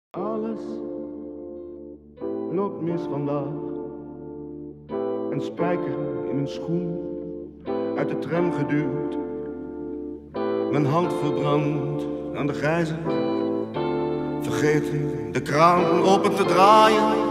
Alles loopt mis vandaag. Een spijker in mijn schoen, uit de tram geduwd. Mijn hand verbrand aan de gijzer. Vergeten de kraan open te draaien.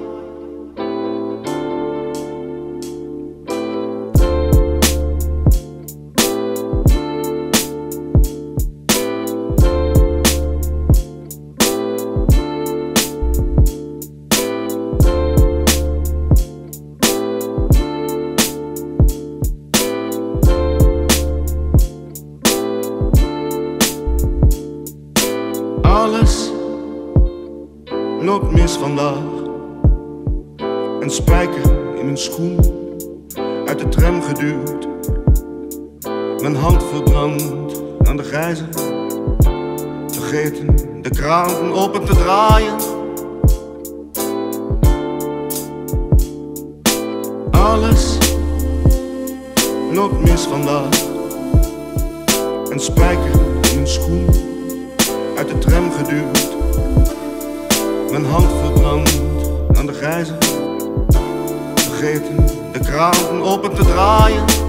Alles loopt mis vandaag. Een spijker in mijn schoen, uit de tram geduwd. Mijn hand verbrand aan de gijzer. Vergeten de kraan open te draaien. Alles loopt mis vandaag. Een spijker in mijn schoen, uit de tram geduwd. Mijn hand verbrand aan de gijzer. Vergeten de kraan open te draaien.